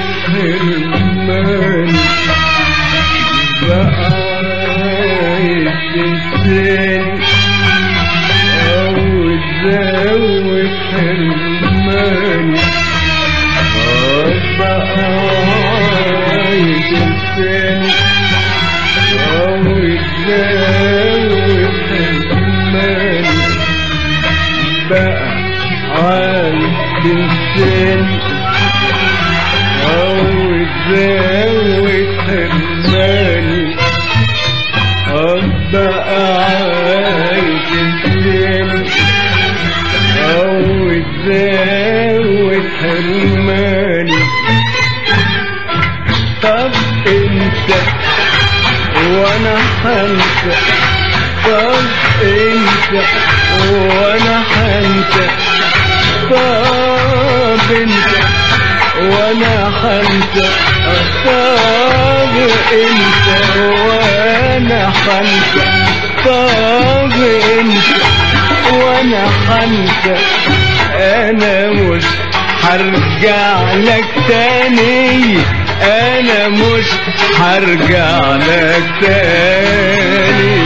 حرماني بقى عايز تنساني أو تزود حرماني بقى عايز تنساني أو تزود حرماني بقى عايز تنساني أو تزود حرماني بقى عايز تنساني أو تزود حرماني طب انت وانا حنسى طب انت وانا حنسى طب انت وانا حنسى طب انت وانا حنسى طب انت وانا حنسى انا مش هرجع لك تاني انا مش هرجع لك تاني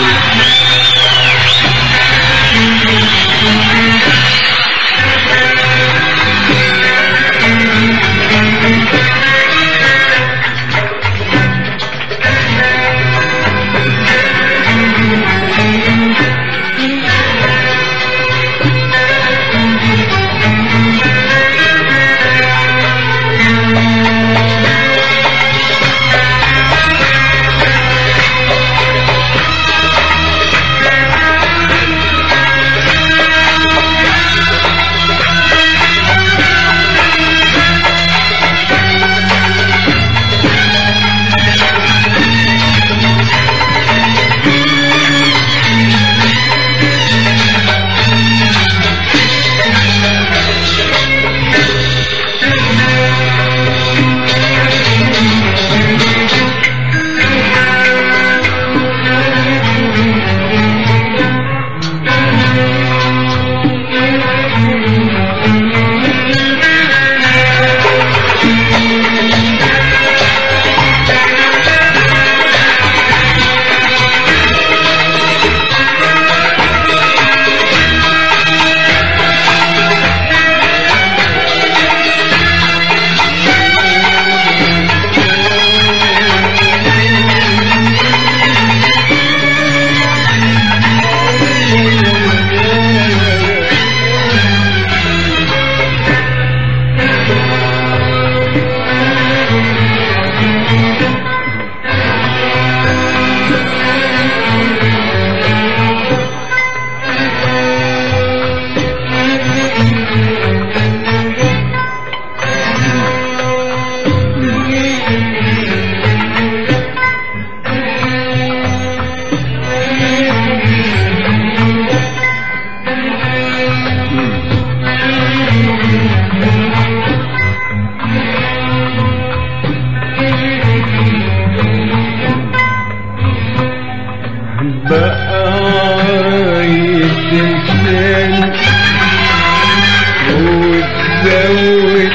وتزود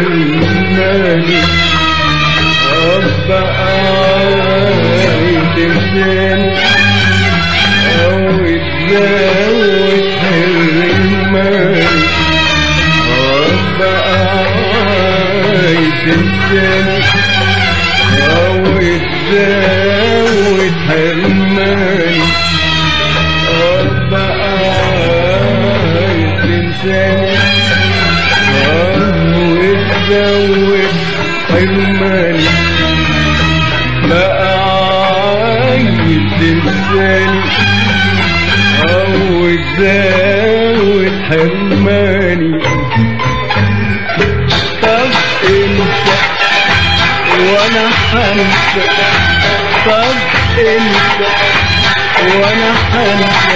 حرماني بقى عايز تنساني أو تزود حرماني بقى عايز تنساني أو تزود حرماني بقى عايز تنساني وتزود حرماني بقى عايز تنساني أو تزود حرماني طب انت وانا حنسى طب انت وانا حنسى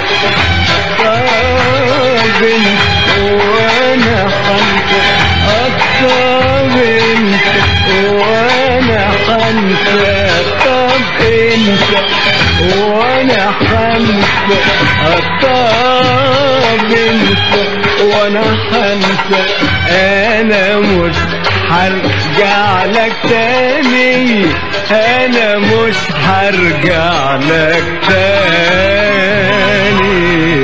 طب انت وانا حنسى طب انت وانا حنسى طب انت وانا حنسى انسى، طب انسى وانا هنسى، انا مش هرجع لك تاني، انا مش هرجع لك تاني.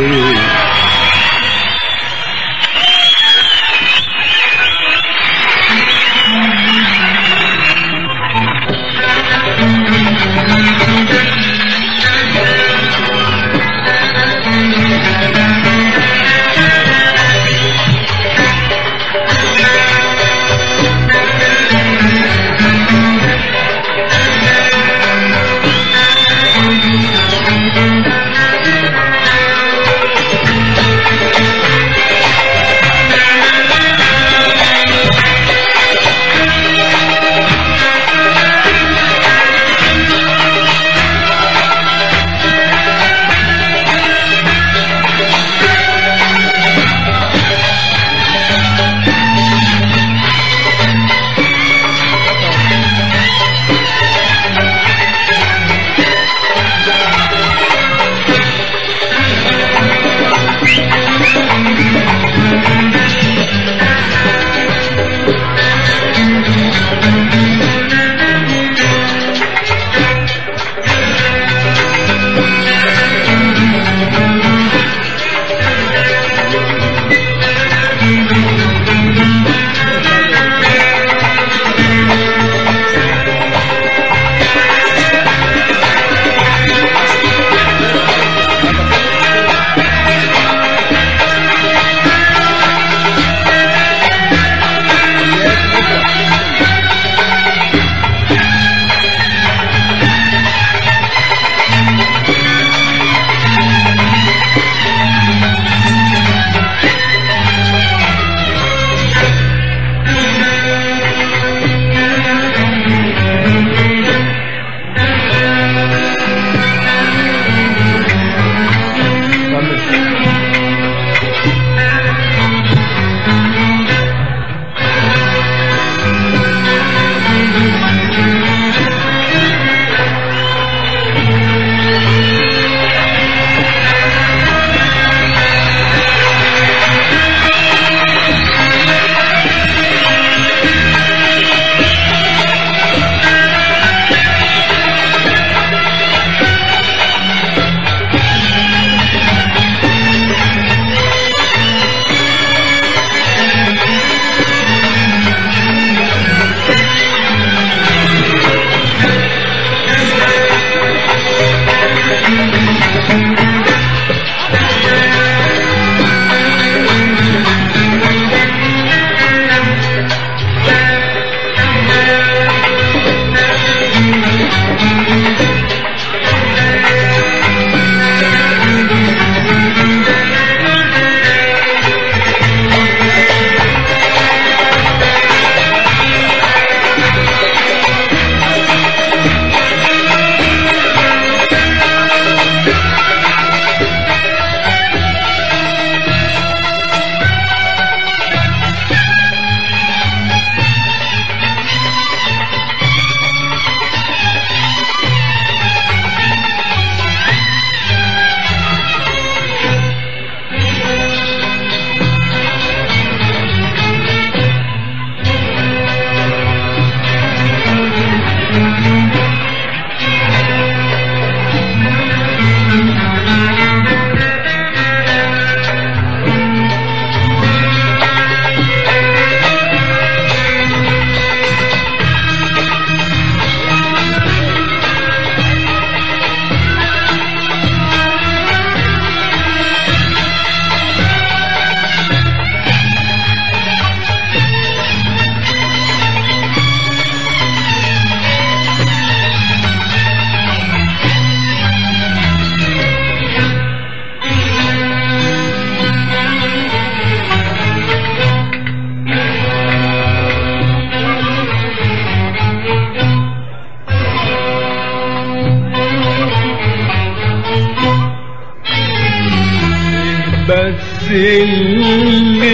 بس اللي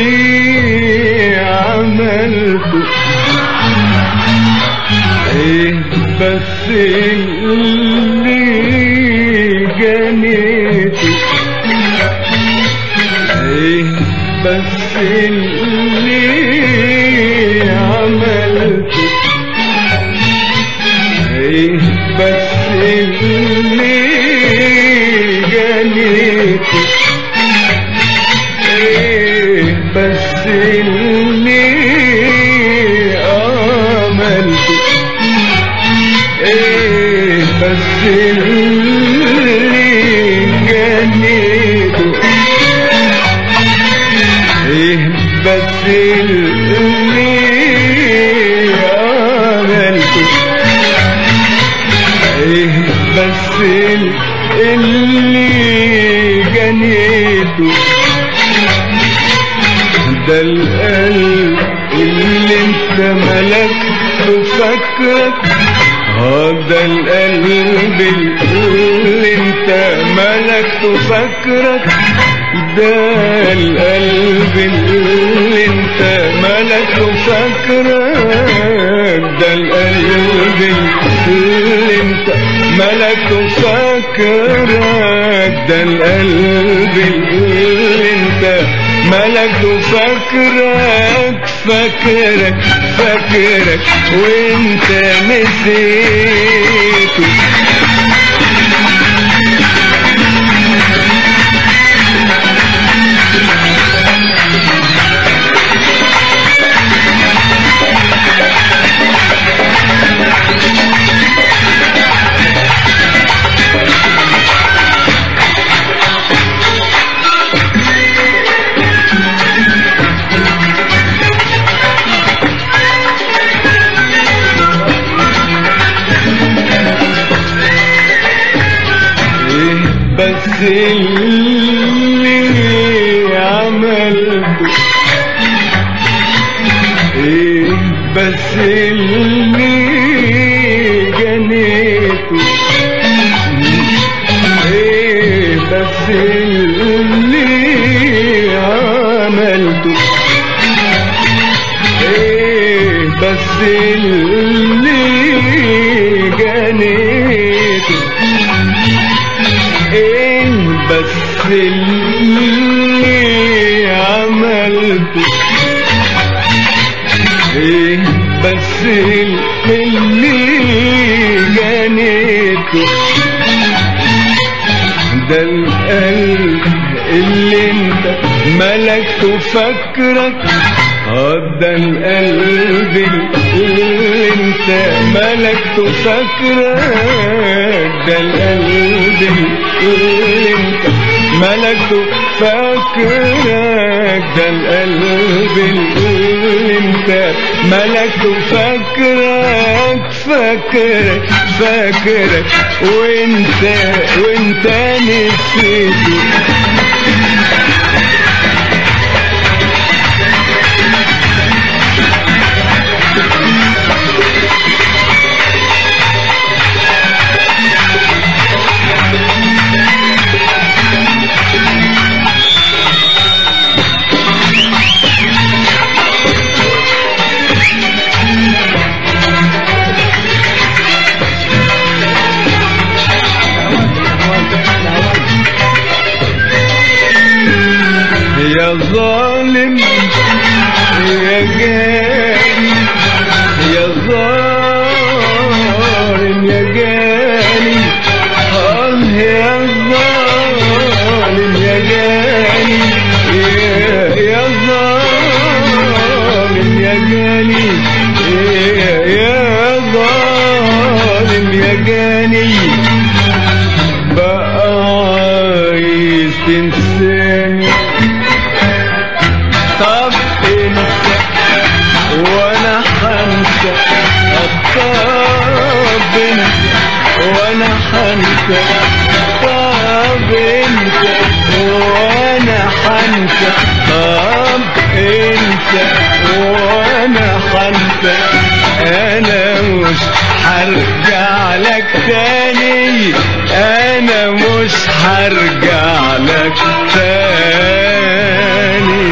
عملته ايه، بس اللي جنيته اللي عملته ايه بس اللي جنيته ايه بس اللي عملته ايه بس اللي جنيته ايه بس اللي عملته ايه بس اللي جنيته ده القلب اللي انت ملكته فاكرك ده القلب اللي انت ملكته فاكرك ده القلب اللي انت ملكته فاكرك ده القلب اللي انت ملكته فاكرك ده القلب اللي انت ملكته فاكرك فاكرك فاكرك وانت نسيته بس اللي عملته ايه بس اللي جنيته ايه بس اللي عملته ايه بس اللي جنيته ايه بس اللي عملته ايه بس اللي جنيته ده القلب اللي انت ملكته فاكرك ده القلب اللي انت ملكته فاكرك ده القلب اللي انت ملكته فاكرك ده القلب اللي انت ملكته فاكرك فاكرك فاكرك وانت نسيته يا ظالم يا جاني يا ظالم يا جاني يا ظالم يا جاني يا ظالم يا جاني يا ظالم يا جاني بقى عايز تنساني طب انت وانا حنسى طب انت وانا حنسى طب انت وانا حنسى طب انت وانا حنسى انا مش هرجع لك تاني انا مش هرجع لك تاني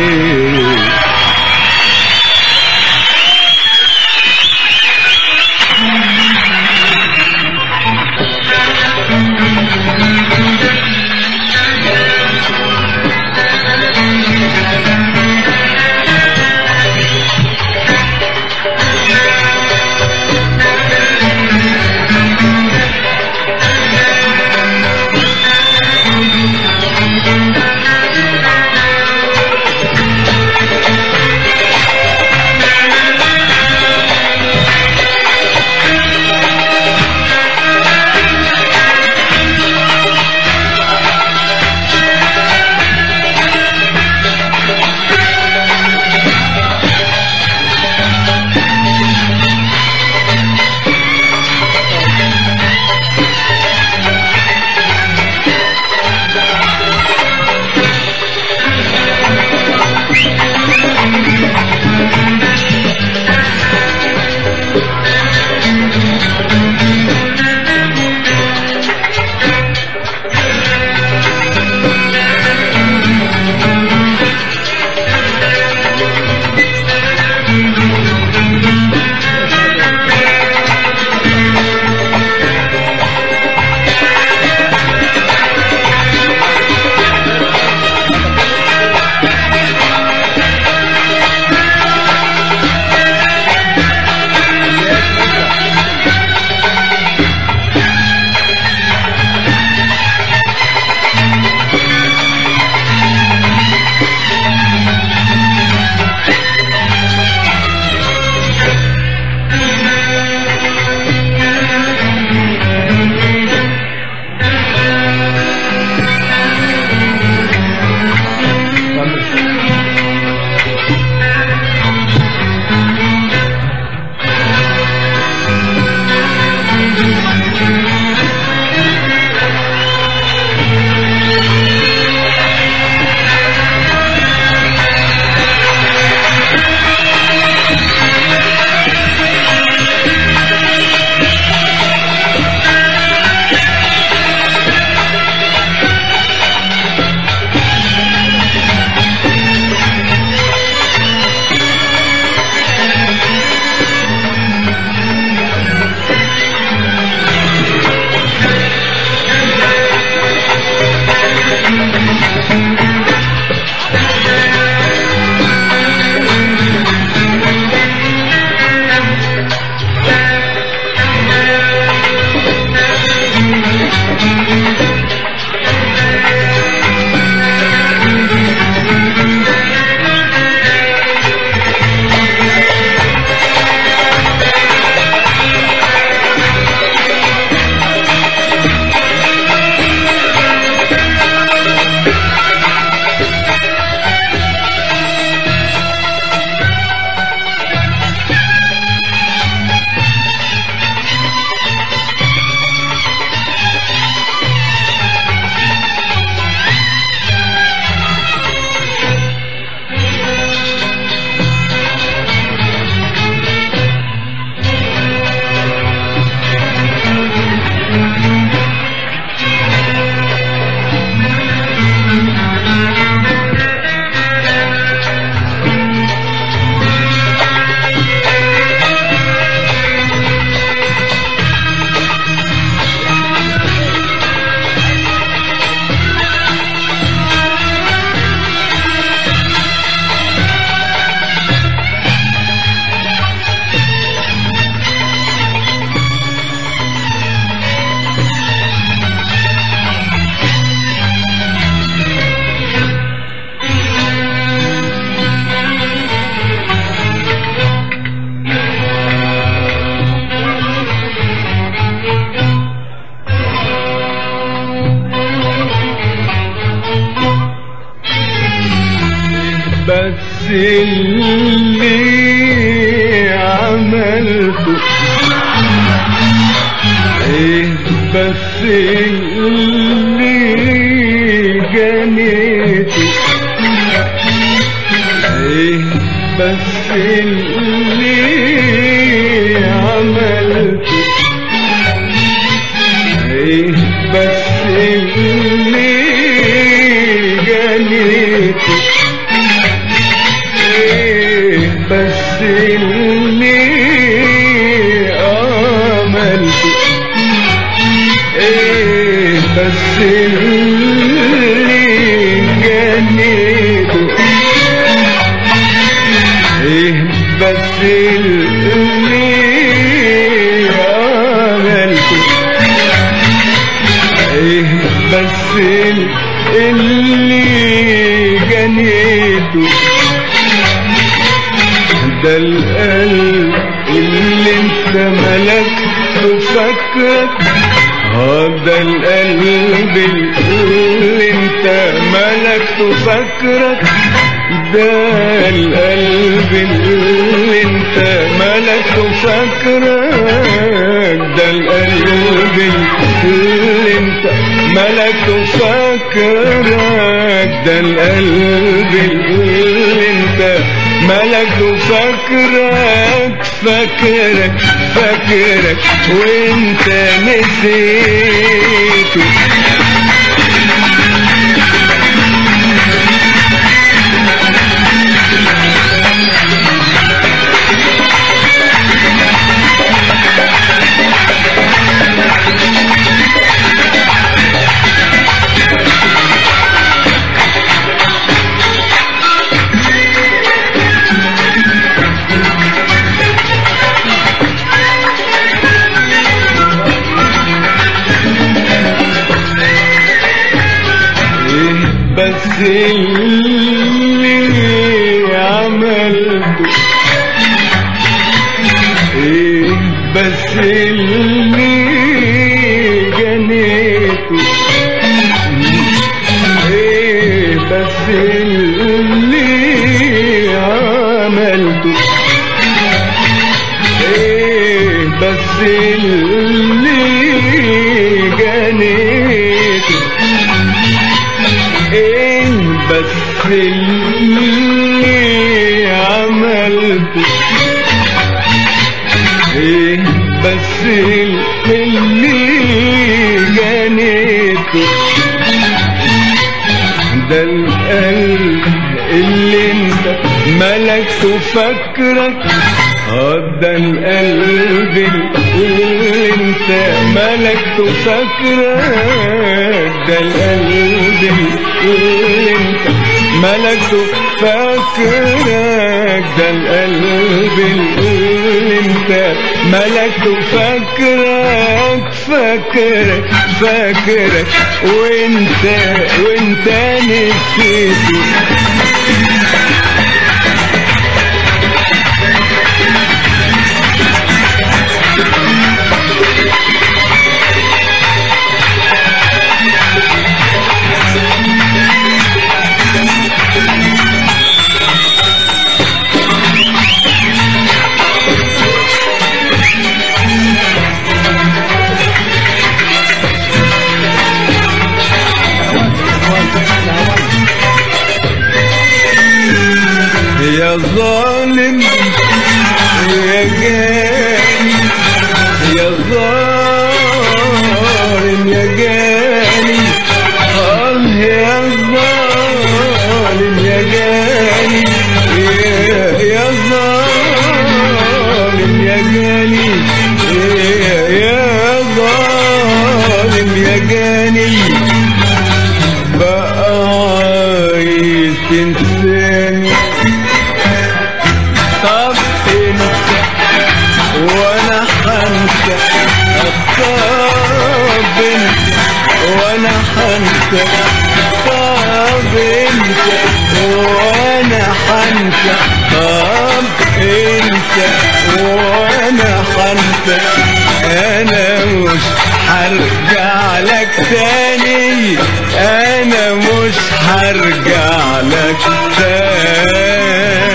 اللي عملته، ايه بس اللي جنيته، ايه بس اللي عملته، ايه بس اللي جنيته، ايه بس اللي عملته، ايه بس اللي جنيته، ايه بس اللي عملته، ايه بس اللي جنيته. ده القلب اللي انت ملكته فاكرك، ده القلب اللي انت ملكته فاكرك، ده القلب اللي انت ملكته فاكرك، ده القلب اللي انت ملكته فاكرك، ده القلب اللي انت ملكته فاكرك، فاكرك فاكرك وانت نسيته. بس اللي عملته، ايه بس اللي جنيته، ايه بس اللي عملته، ايه بس اللي جنيته، ايه بس اللي عملته، ايه بس اللي جنيته. ده القلب اللي انت ملكته فاكرك، ده القلب اللي انت ملكته فاكرك، ده القلب اللي انت ملكته فاكرك، ده القلب اللي انت ملكته فاكرك، فاكرك فاكرك وانت نسيته. يا ظالم يا جاني، يا ظالم يا جاني، يا ظالم يا جاني، يا ظالم يا جاني، يا ظالم يا جاني. بقى عايز تنساني، طب انت وانا حنسى، طب انت وانا حنسى، طب انت وانا حنسى، طب انت وانا حنسى. انا مش هرجع لك تاني، انا مش هرجع لك تاني.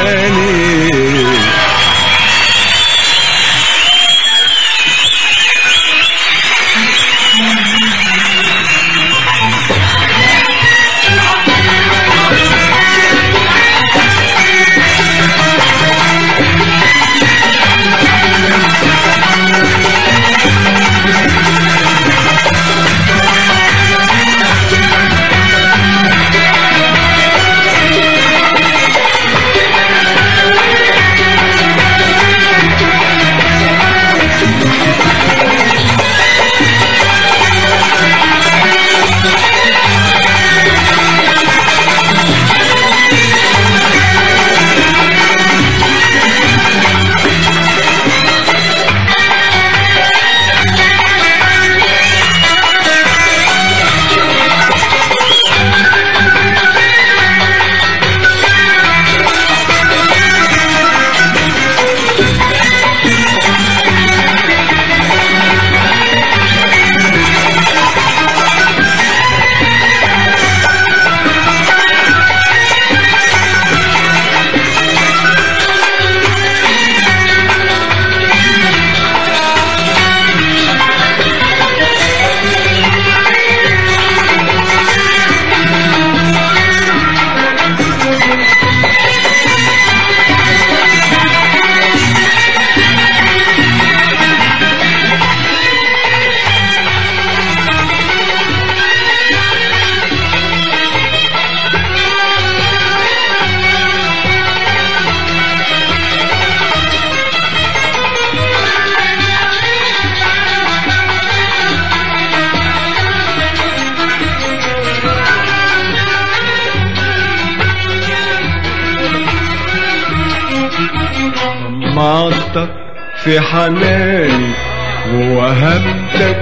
في حناني ووهبتك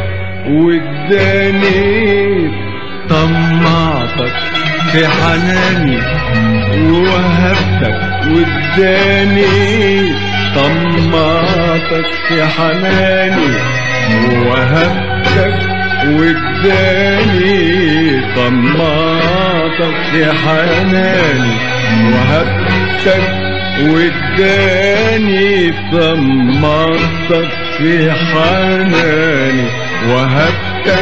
واداني طمعتك في حناني ووهبتك واداني طمعتك في حناني ووهبتك واداني طمعتك في حناني وهبتك واداني طمعتك في حناني وهبتك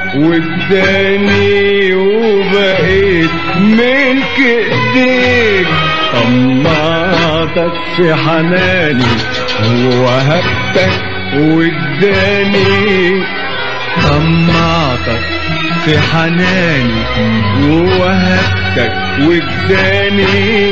واداني وبقيت ملك ايديك طمعتك في حناني ووهبتك واداني طمعتك في حناني ووهبتك واداني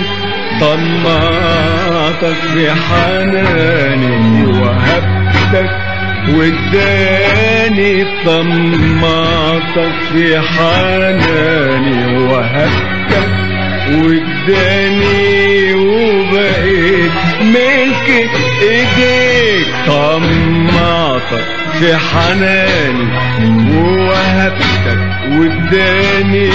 طمعتك في حناني ووهبتك واداني طمعتك في حناني ووهبتك واداني وبقيت ملك ايديك طمعتك في حناني ووهبتك واداني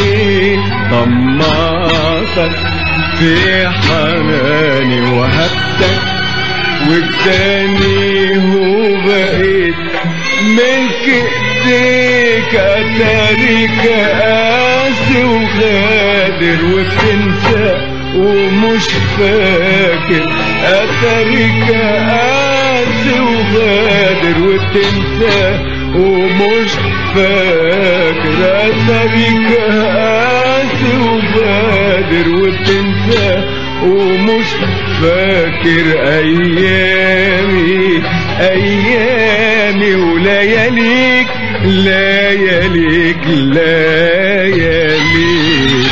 طمعتك في حناني وهبتك واداني وبقيت ملك ايديك اتاريك قاسي وغادر وبتنسى ومش فاكر اتاريك قاسي وغادر وبتنسى ومش فاكر اتاريك قاسي وغادر وبتنسى ومش فاكر ايامي ايامي ولياليك لياليك لياليك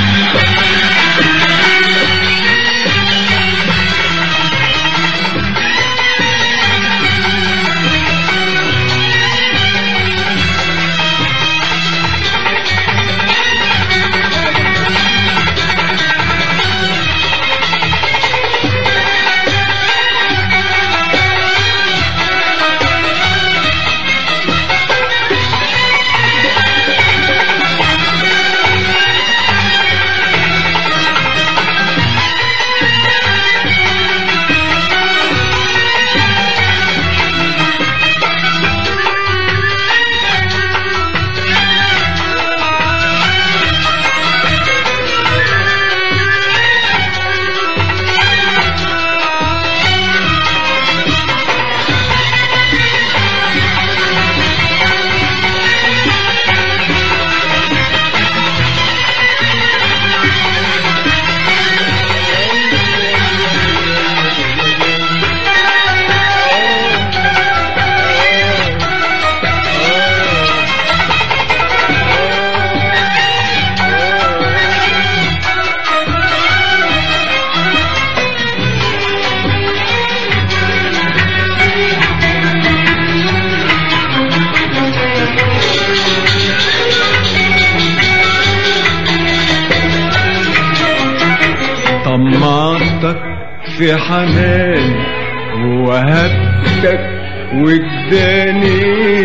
طمعتك في حناني ووهبتك واداني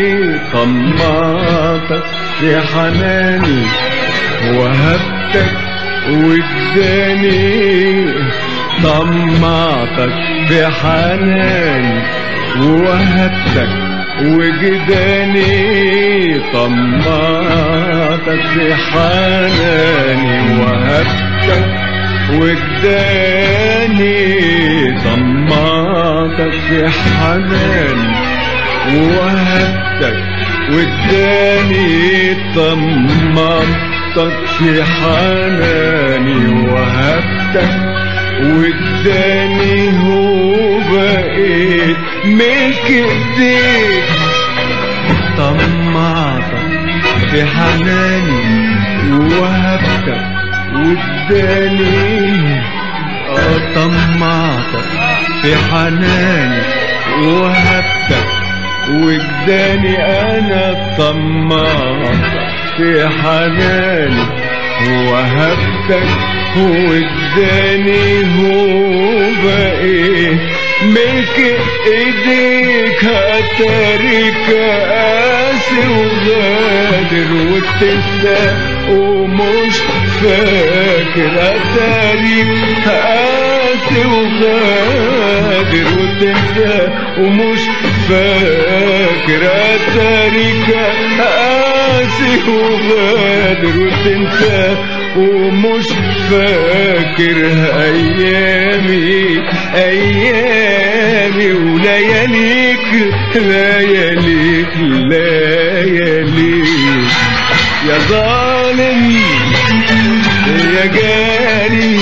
طمعتك في حناني ووهبتك واداني طمعتك في حناني ووهبتك وجداني طمعتك في حناني ووهبتك واداني طمعتك في حناني ووهبتك واداني طمعتك في حناني ووهبتك واداني وبقيت ملك ايديك طمعتك في حناني ووهبتك واداني طمعتك في حناني ووهبتك واداني انا طمعتك في حناني ووهبتك واداني هو بقيت ملك ايديك هتاريك قاسي وغادر وتنسى ومش فاكر هتاريك قاسي وغادر وتنسى ومش فاكر هتاريك قاسي وغادر وتنسى ومش فاكر ايامي ولياليك لياليك يا ظالم يا جاني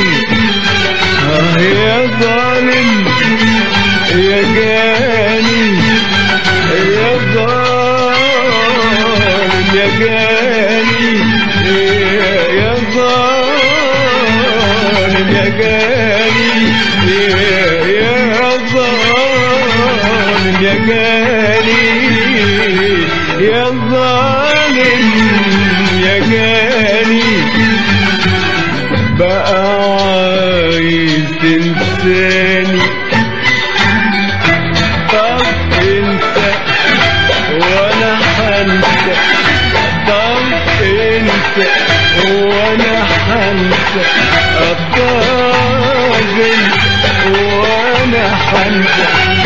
يا ظالم يا جاني يا ظالم يا جاني يا ظالم يا جاني يا ظالم يا جاني يا ظالم يا جاني بقى عايز تنساني طب انسى وانا حنسى طب انسى وانا حنسى الطاغي وانا حنسى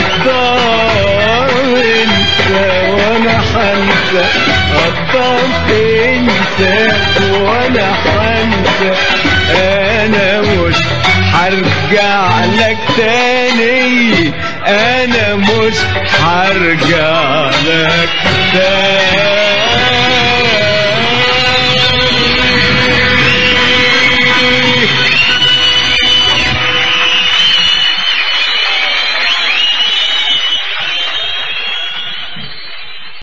طب انسى وانا حنسى الطاغي انسى وانا حنسى انا مش هرجع لك تاني انا مش هرجع لك تاني